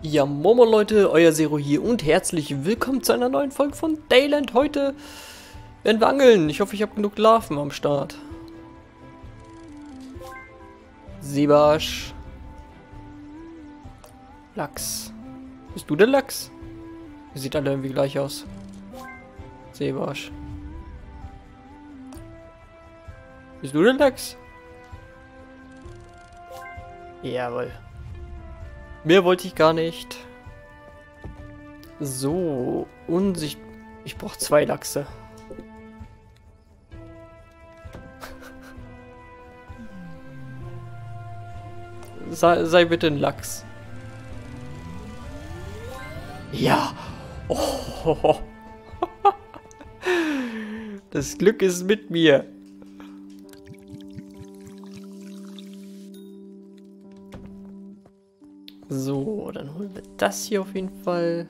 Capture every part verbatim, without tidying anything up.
Ja, Momo Leute, euer Zero hier und herzlich willkommen zu einer neuen Folge von Dayland. Heute werden wir angeln. Ich hoffe, ich habe genug Larven am Start. Seebarsch. Lachs. Bist du der Lachs? Ihr seht alle irgendwie gleich aus. Seebarsch. Bist du der Lachs? Jawohl. Mehr wollte ich gar nicht. So, unsicht... Ich brauche zwei Lachse. sei, sei bitte ein Lachs. Ja. Oh. Das Glück ist mit mir. So, dann holen wir das hier auf jeden Fall.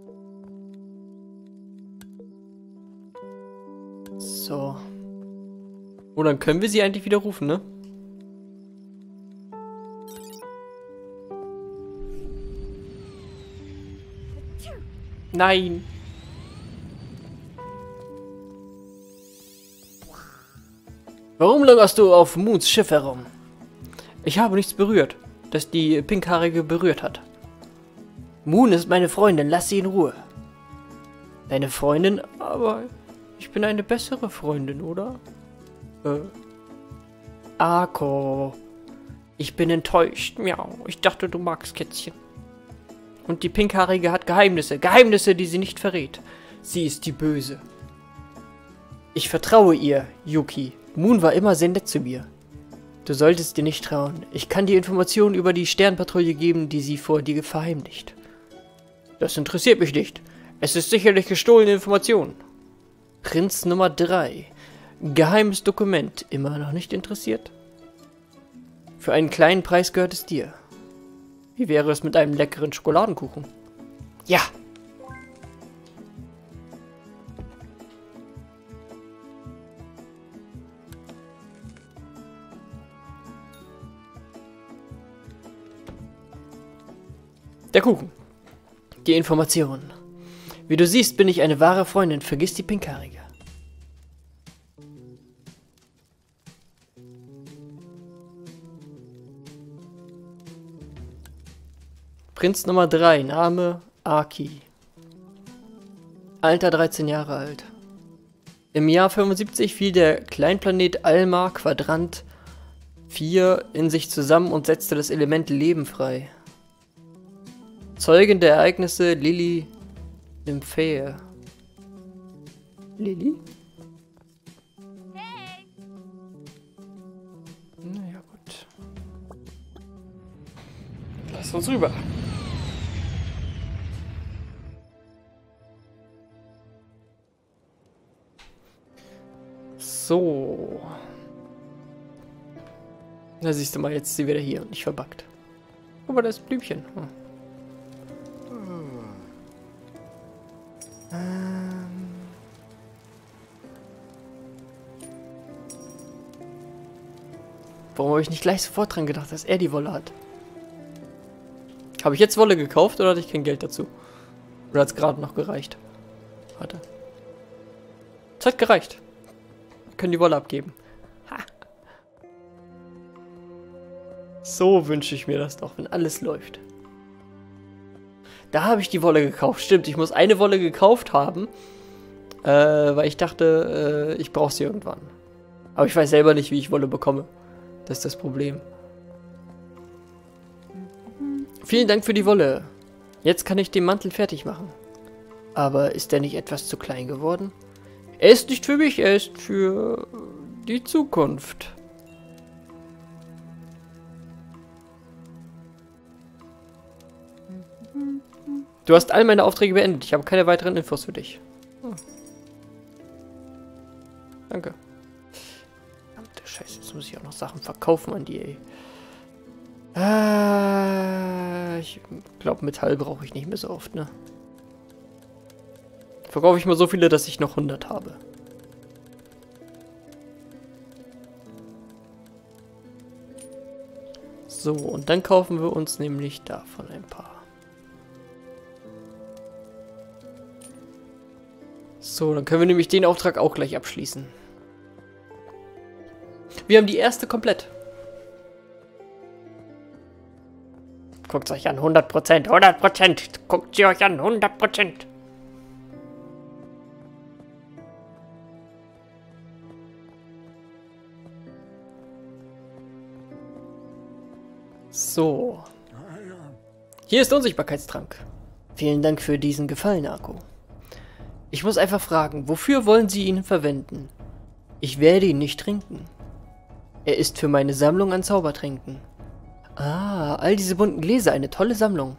So. Oh, dann können wir sie eigentlich wieder rufen, ne? Nein. Warum lagerst du auf Moons Schiff herum? Ich habe nichts berührt, das die Pinkhaarige berührt hat. Moon ist meine Freundin, lass sie in Ruhe. Deine Freundin? Aber ich bin eine bessere Freundin, oder? Äh. Ako. Ich bin enttäuscht. Miau. Ich dachte, du magst Kätzchen. Und die Pinkhaarige hat Geheimnisse. Geheimnisse, die sie nicht verrät. Sie ist die Böse. Ich vertraue ihr, Yuki. Moon war immer sehr nett zu mir. Du solltest dir nicht trauen. Ich kann dir Informationen über die Sternpatrouille geben, die sie vor dir verheimlicht. Das interessiert mich nicht. Es ist sicherlich gestohlene Information. Prinz Nummer drei. Geheimes Dokument. Immer noch nicht interessiert? Für einen kleinen Preis gehört es dir. Wie wäre es mit einem leckeren Schokoladenkuchen? Ja! Der Kuchen. Die Information. Wie du siehst, bin ich eine wahre Freundin. Vergiss die Pinkhaarige. Prinz Nummer drei. Name Aki. Alter dreizehn Jahre alt. Im Jahr fünfundsiebzig fiel der Kleinplanet Alma Quadrant vier in sich zusammen und setzte das Element Leben frei. Zeugin der Ereignisse Lili Nymphaea. Lili? Hey. Naja, gut. Lass uns rüber. So. Da siehst du mal, jetzt ist sie wieder hier und nicht verbuggt. Aber da ist Blümchen. Hm. Ähm. Warum habe ich nicht gleich sofort dran gedacht, dass er die Wolle hat? Habe ich jetzt Wolle gekauft oder hatte ich kein Geld dazu? Oder hat es gerade noch gereicht? Warte. Es hat gereicht. Wir können die Wolle abgeben. Ha. So wünsche ich mir das doch, wenn alles läuft. Da habe ich die Wolle gekauft. Stimmt, ich muss eine Wolle gekauft haben, äh, weil ich dachte, äh, ich brauche sie irgendwann. Aber ich weiß selber nicht, wie ich Wolle bekomme. Das ist das Problem. Vielen Dank für die Wolle. Jetzt kann ich den Mantel fertig machen. Aber ist der nicht etwas zu klein geworden? Er ist nicht für mich, er ist für die Zukunft. Du hast all meine Aufträge beendet. Ich habe keine weiteren Infos für dich. Hm. Danke. Verdammte Scheiße, jetzt muss ich auch noch Sachen verkaufen an die, ey. Äh, ich glaube, Metall brauche ich nicht mehr so oft, ne? Verkaufe ich mal so viele, dass ich noch hundert habe. So, und dann kaufen wir uns nämlich davon ein paar. So, dann können wir nämlich den Auftrag auch gleich abschließen. Wir haben die erste komplett. Guckt euch an, hundert Prozent, hundert Prozent. Guckt sie euch an, hundert Prozent. So. Hier ist Unsichtbarkeitstrank. Vielen Dank für diesen Gefallen, Akko. Ich muss einfach fragen, wofür wollen Sie ihn verwenden? Ich werde ihn nicht trinken. Er ist für meine Sammlung an Zaubertränken. Ah, all diese bunten Gläser, eine tolle Sammlung.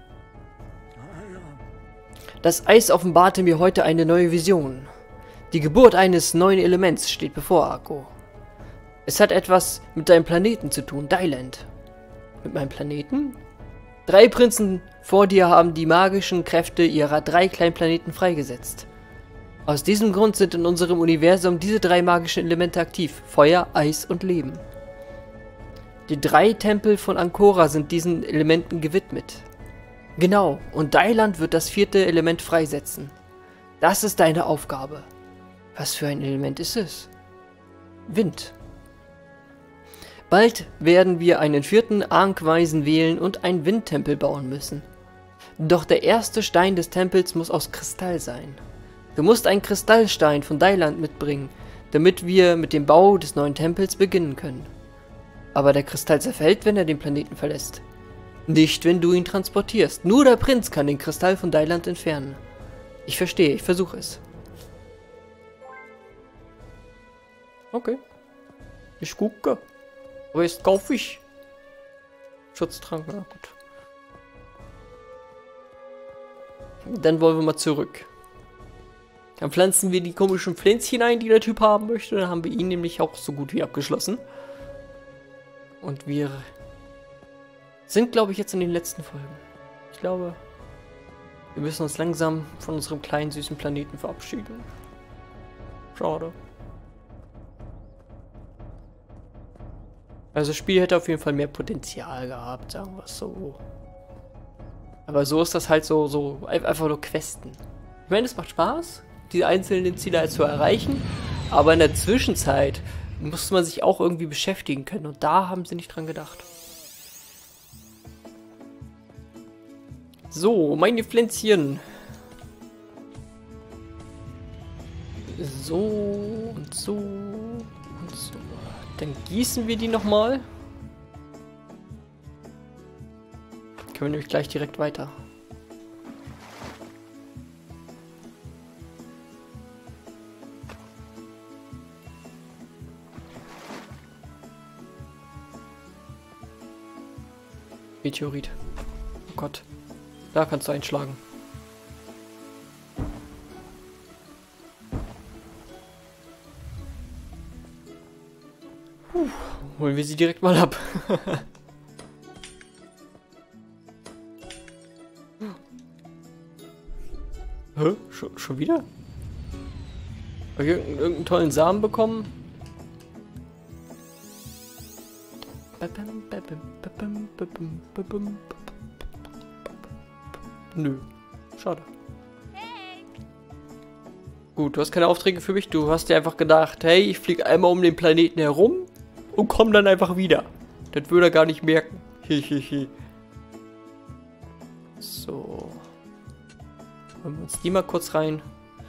Das Eis offenbarte mir heute eine neue Vision. Die Geburt eines neuen Elements steht bevor, Akko. Es hat etwas mit deinem Planeten zu tun, Dyland. Mit meinem Planeten? Drei Prinzen vor dir haben die magischen Kräfte ihrer drei kleinen Planeten freigesetzt. Aus diesem Grund sind in unserem Universum diese drei magischen Elemente aktiv: Feuer, Eis und Leben. Die drei Tempel von Ankora sind diesen Elementen gewidmet. Genau, und Dyland wird das vierte Element freisetzen. Das ist deine Aufgabe. Was für ein Element ist es? Wind. Bald werden wir einen vierten Ankweisen wählen und einen Windtempel bauen müssen. Doch der erste Stein des Tempels muss aus Kristall sein. Du musst einen Kristallstein von Dyland mitbringen, damit wir mit dem Bau des neuen Tempels beginnen können. Aber der Kristall zerfällt, wenn er den Planeten verlässt. Nicht, wenn du ihn transportierst. Nur der Prinz kann den Kristall von Dyland entfernen. Ich verstehe, ich versuche es. Okay. Ich gucke. Aber jetzt kaufe ich. Schutztrank, na gut. Dann wollen wir mal zurück. Dann pflanzen wir die komischen Pflänzchen ein, die der Typ haben möchte. Dann haben wir ihn nämlich auch so gut wie abgeschlossen. Und wir sind, glaube ich, jetzt in den letzten Folgen. Ich glaube, wir müssen uns langsam von unserem kleinen, süßen Planeten verabschieden. Schade. Also das Spiel hätte auf jeden Fall mehr Potenzial gehabt, sagen wir es so. Aber so ist das halt so, so einfach nur Questen. Ich meine, es macht Spaß, die einzelnen Ziele halt zu erreichen, aber in der Zwischenzeit muss man sich auch irgendwie beschäftigen können und da haben sie nicht dran gedacht. So, meine Pflänzchen. So und so und so. Dann gießen wir die nochmal. Können wir nämlich gleich direkt weiter. Meteorit. Oh Gott. Da kannst du einschlagen. Puh, holen wir sie direkt mal ab. Hä? Schon, schon wieder? Hab ich irgendeinen, irgendeinen tollen Samen bekommen? Nö. Schade. Gut, du hast keine Aufträge für mich. Du hast dir einfach gedacht, hey, ich fliege einmal um den Planeten herum und komme dann einfach wieder. Das würde er gar nicht merken. Hihihi. So. Holen wir uns die mal kurz rein.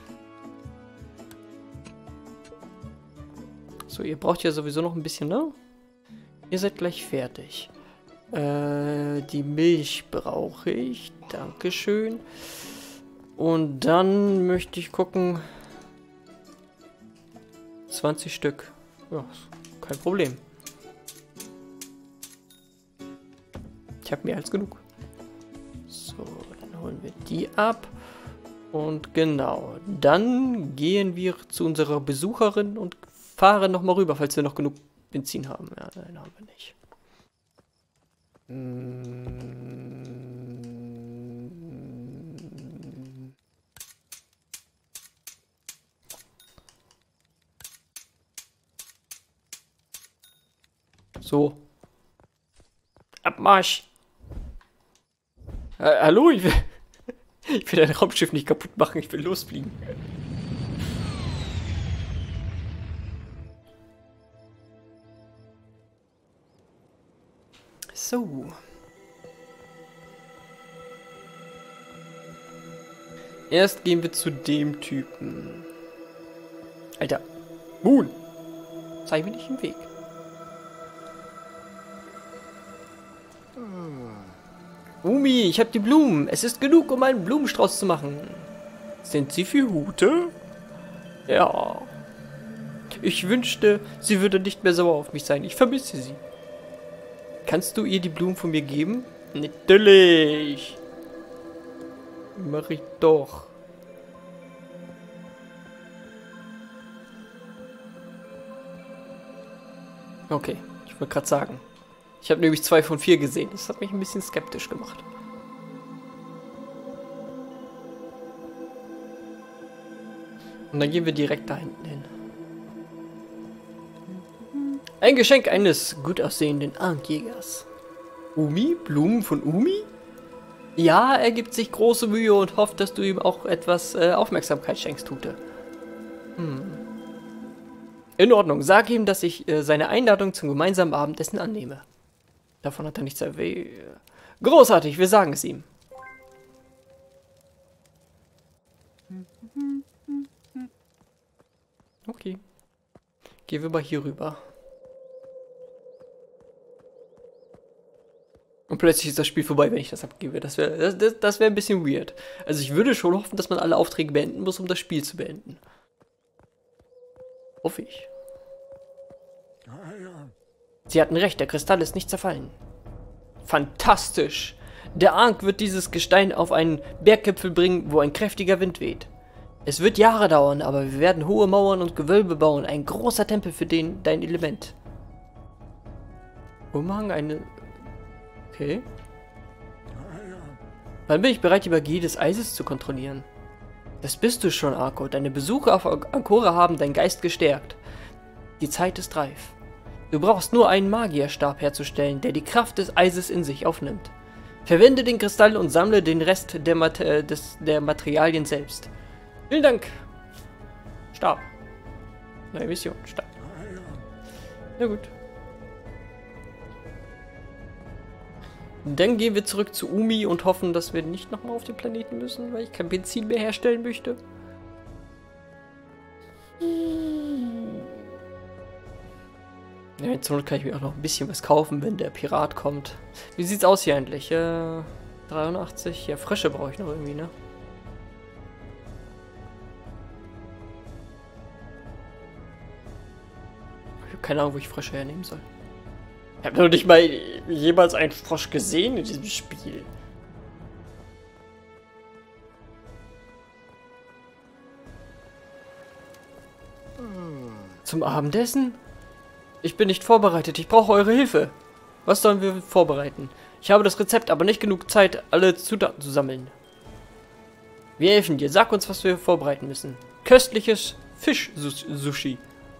So, ihr braucht ja sowieso noch ein bisschen, ne? Ihr seid gleich fertig. Äh, die Milch brauche ich. Dankeschön. Und dann möchte ich gucken. zwanzig Stück. Ja, kein Problem. Ich habe mehr als genug. So, dann holen wir die ab. Und genau, dann gehen wir zu unserer Besucherin und fahren nochmal rüber, falls wir noch genug Benzin haben. Ja, nein, haben wir nicht. So. Abmarsch! Äh, hallo, ich will, ich will dein Raumschiff nicht kaputt machen, ich will losfliegen. So. Erst gehen wir zu dem Typen. Alter. Moon. Zeig mir nicht im Weg. Umi, ich habe die Blumen. Es ist genug, um einen Blumenstrauß zu machen. Sind sie für Hute? Ja. Ich wünschte, sie würde nicht mehr sauer auf mich sein. Ich vermisse sie. Kannst du ihr die Blumen von mir geben? Natürlich. Mach ich doch. Okay, ich wollte gerade sagen. Ich habe nämlich zwei von vier gesehen. Das hat mich ein bisschen skeptisch gemacht. Und dann gehen wir direkt da hinten hin. Ein Geschenk eines gut aussehenden Ankjägers. Umi? Blumen von Umi? Ja, er gibt sich große Mühe und hofft, dass du ihm auch etwas äh, Aufmerksamkeit schenkst, Tute. Hm. In Ordnung, sag ihm, dass ich äh, seine Einladung zum gemeinsamen Abendessen annehme. Davon hat er nichts erwähnt. Großartig, wir sagen es ihm. Okay. Gehen wir mal hier rüber. Und plötzlich ist das Spiel vorbei, wenn ich das abgebe. Das wäre das, das, das wär ein bisschen weird. Also ich würde schon hoffen, dass man alle Aufträge beenden muss, um das Spiel zu beenden. Hoffe ich. Sie hatten recht, der Kristall ist nicht zerfallen. Fantastisch! Der Ankh wird dieses Gestein auf einen Berggipfel bringen, wo ein kräftiger Wind weht. Es wird Jahre dauern, aber wir werden hohe Mauern und Gewölbe bauen. Ein großer Tempel für den, dein Element. Umhang, eine... Okay. Wann bin ich bereit, die Magie des Eises zu kontrollieren? Das bist du schon, Arko. Deine Besuche auf Ankora haben deinen Geist gestärkt. Die Zeit ist reif. Du brauchst nur einen Magierstab herzustellen, der die Kraft des Eises in sich aufnimmt. Verwende den Kristall und sammle den Rest der, Mat äh, des, der Materialien selbst. Vielen Dank. Stab. Neue Mission. Stab. Na gut. Dann gehen wir zurück zu Umi und hoffen, dass wir nicht nochmal auf den Planeten müssen, weil ich kein Benzin mehr herstellen möchte. Ja, zur Not kann ich mir auch noch ein bisschen was kaufen, wenn der Pirat kommt. Wie sieht's aus hier eigentlich? Äh, dreiundachtzig. Ja, Frösche brauche ich noch irgendwie, ne? Ich habe keine Ahnung, wo ich Frösche hernehmen soll. Ich habe noch nicht mal jemals einen Frosch gesehen in diesem Spiel. Zum Abendessen? Ich bin nicht vorbereitet. Ich brauche eure Hilfe. Was sollen wir vorbereiten? Ich habe das Rezept, aber nicht genug Zeit, alle Zutaten zu sammeln. Wir helfen dir. Sag uns, was wir vorbereiten müssen. Köstliches Fisch-Sushi.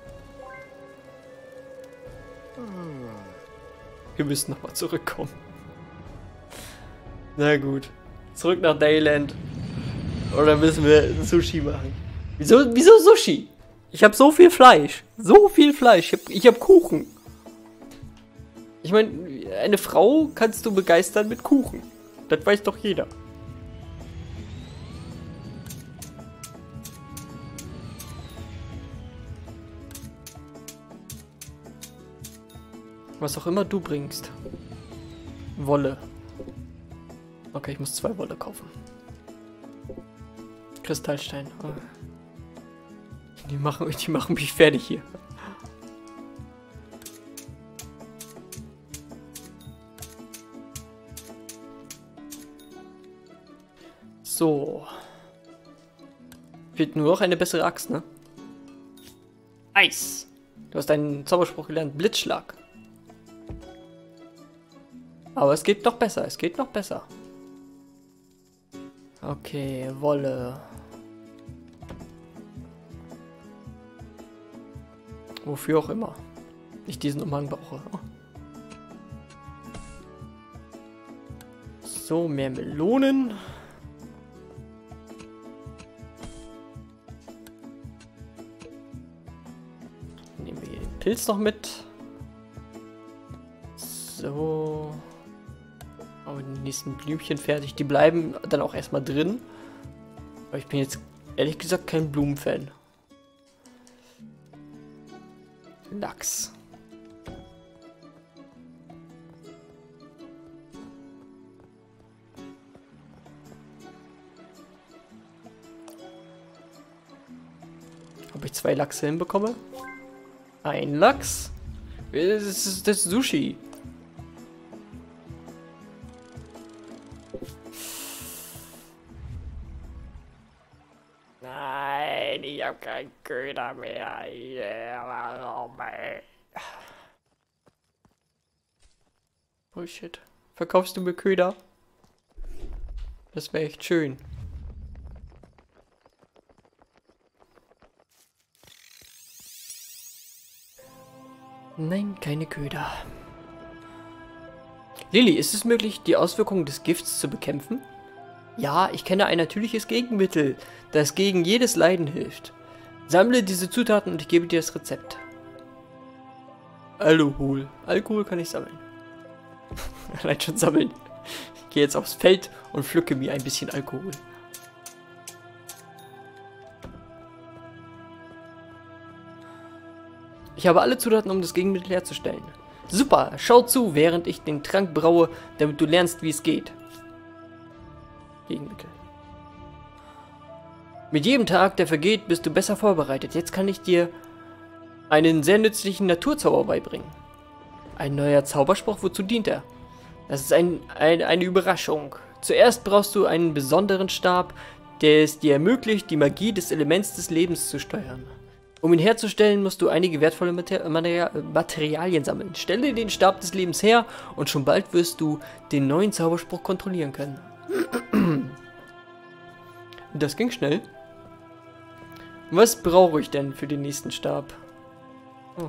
Wir müssen nochmal zurückkommen. Na gut. Zurück nach Dayland. Oder müssen wir Sushi machen? Wieso, wieso Sushi? Ich habe so viel Fleisch. So viel Fleisch. Ich habe ich hab Kuchen. Ich meine, eine Frau kannst du begeistern mit Kuchen. Das weiß doch jeder. Was auch immer du bringst. Wolle. Okay, ich muss zwei Wolle kaufen. Kristallstein. Oh. Die machen, die machen mich fertig hier. So. Fehlt nur noch eine bessere Axt, ne? Eis. Du hast einen Zauberspruch gelernt. Blitzschlag. Aber es geht noch besser. Es geht noch besser. Okay, Wolle. Wofür auch immer. Ich diesen Umhang brauche. So, mehr Melonen. Nehmen wir hier den Pilz noch mit. So. Aber die nächsten Blümchen fertig. Die bleiben dann auch erstmal drin. Aber ich bin jetzt ehrlich gesagt kein Blumenfan. Lachs. Ob ich zwei Lachse hinbekomme? Ein Lachs? Das ist das Sushi. Nein, ich habe keinen Köder mehr. Yeah, oh shit. Verkaufst du mir Köder? Das wäre echt schön. Nein, keine Köder. Lilly, ist es möglich, die Auswirkungen des Gifts zu bekämpfen? Ja, ich kenne ein natürliches Gegenmittel, das gegen jedes Leiden hilft. Sammle diese Zutaten und ich gebe dir das Rezept. Alkohol. Alkohol kann ich sammeln. Allein schon sammeln. Ich gehe jetzt aufs Feld und pflücke mir ein bisschen Alkohol. Ich habe alle Zutaten, um das Gegenmittel herzustellen. Super, schau zu, während ich den Trank braue, damit du lernst, wie es geht. Gegenmittel. Mit jedem Tag, der vergeht, bist du besser vorbereitet. Jetzt kann ich dir einen sehr nützlichen Naturzauber beibringen. Ein neuer Zauberspruch, wozu dient er? Das ist ein, ein, eine Überraschung. Zuerst brauchst du einen besonderen Stab, der es dir ermöglicht, die Magie des Elements des Lebens zu steuern. Um ihn herzustellen, musst du einige wertvolle Mater Mater Materialien sammeln. Stelle den Stab des Lebens her und schon bald wirst du den neuen Zauberspruch kontrollieren können. Das ging schnell. Was brauche ich denn für den nächsten Stab? Oh.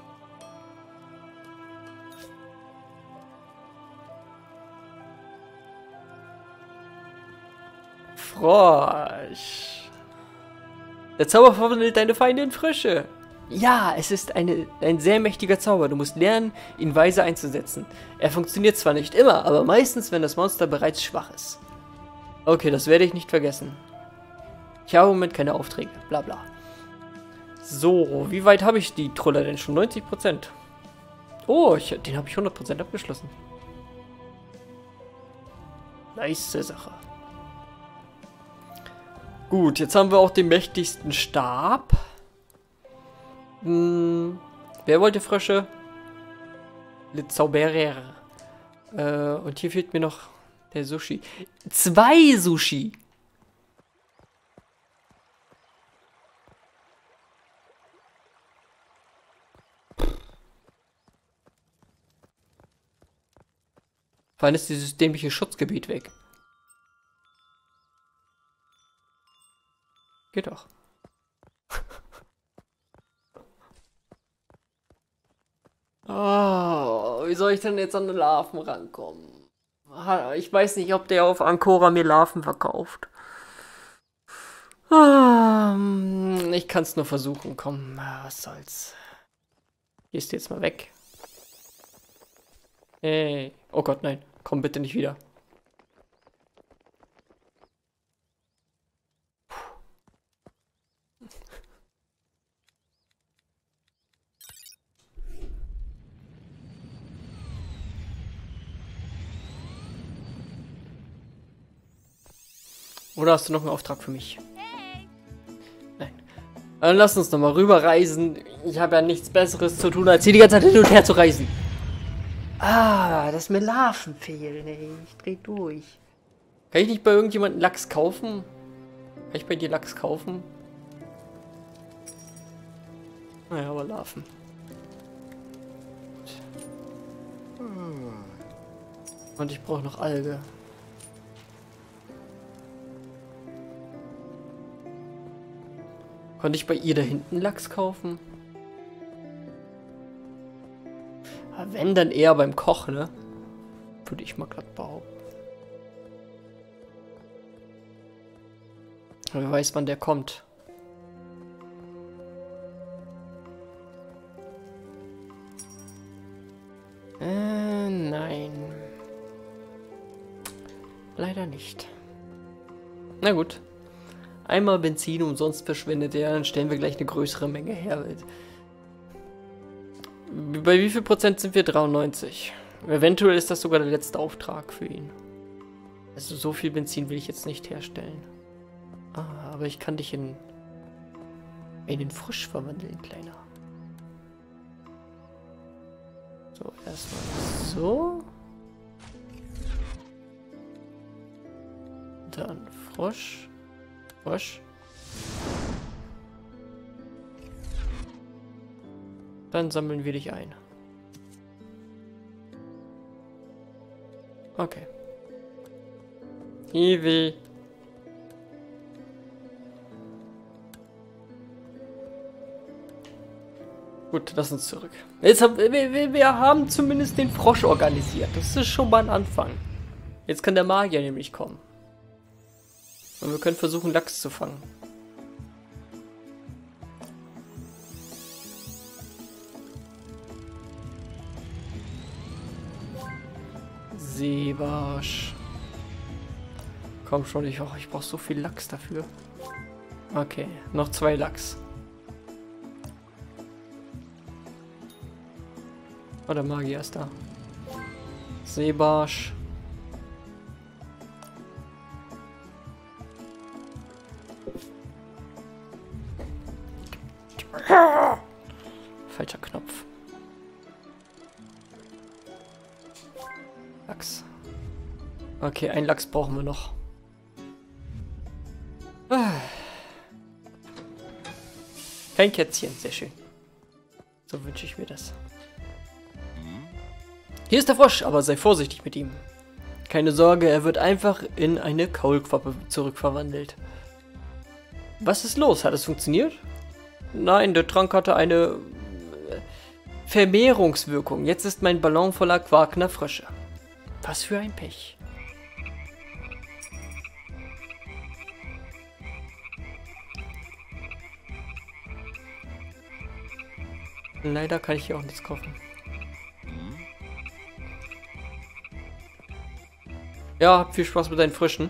Frosch. Der Zauber verwandelt deine Feinde in Frösche. Ja, es ist eine, ein sehr mächtiger Zauber. Du musst lernen, ihn weise einzusetzen. Er funktioniert zwar nicht immer, aber meistens, wenn das Monster bereits schwach ist. Okay, das werde ich nicht vergessen. Ich habe im Moment keine Aufträge. Bla bla. So, wie weit habe ich die Troller denn schon? neunzig Prozent. Oh, ich, den habe ich hundert Prozent abgeschlossen. Nice Sache. Gut, jetzt haben wir auch den mächtigsten Stab. Hm, wer wollte Frösche? Le Zauberer. Äh, und hier fehlt mir noch der Sushi. Zwei Sushi! Wann ist dieses dämliche Schutzgebiet weg? Geht doch. Oh, wie soll ich denn jetzt an die Larven rankommen? Ich weiß nicht, ob der auf Ancora mir Larven verkauft. Ich kann es nur versuchen. Komm, was soll's. Gehst du jetzt mal weg. Hey. Oh Gott, nein. Komm bitte nicht wieder. Oder hast du noch einen Auftrag für mich? Nein. Dann lass uns noch mal rüberreisen. Ich habe ja nichts Besseres zu tun, als hier die ganze Zeit hin und her zu reisen. Ah, dass mir Larven fehlen, ey. Ich dreh durch. Kann ich nicht bei irgendjemandem Lachs kaufen? Kann ich bei dir Lachs kaufen? Naja, aber Larven. Und ich brauche noch Alge. Konnte ich bei ihr da hinten Lachs kaufen? Aber wenn, dann eher beim Koch, ne? Würde ich mal glatt behaupten. Wer weiß, wann der kommt. Äh, nein. leider nicht. Na gut. Einmal Benzin umsonst verschwendet er, dann stellen wir gleich eine größere Menge her. Bei wie viel Prozent sind wir? dreiundneunzig. Eventuell ist das sogar der letzte Auftrag für ihn. Also so viel Benzin will ich jetzt nicht herstellen. Ah, aber ich kann dich in, in den Frisch verwandeln, Kleiner. So, erstmal so. Dann Frosch. Frosch. Dann sammeln wir dich ein. Okay. Eevee. Gut, lass uns zurück. Jetzt haben, wir, wir, wir haben zumindest den Frosch organisiert. Das ist schon mal ein Anfang. Jetzt kann der Magier nämlich kommen. Und wir können versuchen, Lachs zu fangen. Seebarsch. Komm schon, ich, oh, ich brauche so viel Lachs dafür. Okay, noch zwei Lachs. Oh, der Magier ist da. Seebarsch. Falscher Knopf. Lachs. Okay, ein Lachs brauchen wir noch. Kein Kätzchen, sehr schön. So wünsche ich mir das. Hier ist der Frosch, aber sei vorsichtig mit ihm. Keine Sorge, er wird einfach in eine Kaulquappe zurückverwandelt. Was ist los? Hat es funktioniert? Nein, der Trank hatte eine Vermehrungswirkung. Jetzt ist mein Ballon voller quakender Frösche. Was für ein Pech. Leider kann ich hier auch nichts kaufen. Ja, hab viel Spaß mit deinen Fröschen.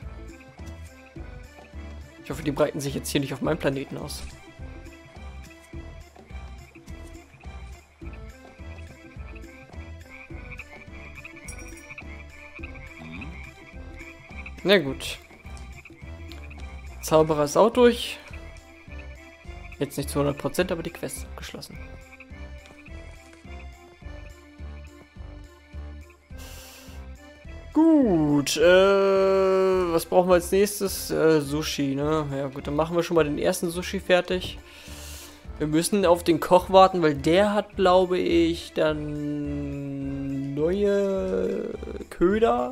Ich hoffe, die breiten sich jetzt hier nicht auf meinem Planeten aus. Na gut. Zauberer ist auch durch. Jetzt nicht zu hundert Prozent, aber die Quest ist abgeschlossen. Gut, äh, was brauchen wir als nächstes? Äh, Sushi, ne? Ja gut, dann machen wir schon mal den ersten Sushi fertig. Wir müssen auf den Koch warten, weil der hat, glaube ich, dann neue Köder.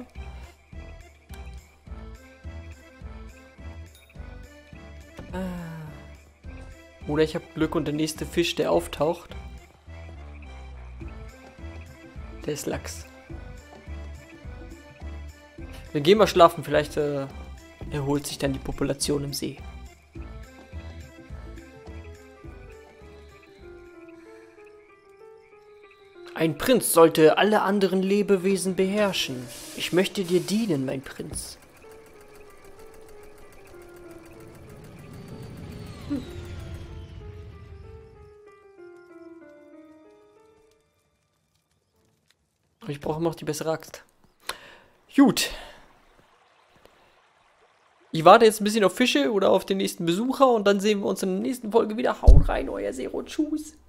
Oder ich habe Glück und der nächste Fisch, der auftaucht, der ist Lachs. Wir gehen mal schlafen, vielleicht äh, erholt sich dann die Population im See. Ein Prinz sollte alle anderen Lebewesen beherrschen. Ich möchte dir dienen, mein Prinz. Hm. Ich brauche noch die bessere Axt. Gut. Ich warte jetzt ein bisschen auf Fische oder auf den nächsten Besucher und dann sehen wir uns in der nächsten Folge wieder. Haut rein, euer Zero. Tschüss.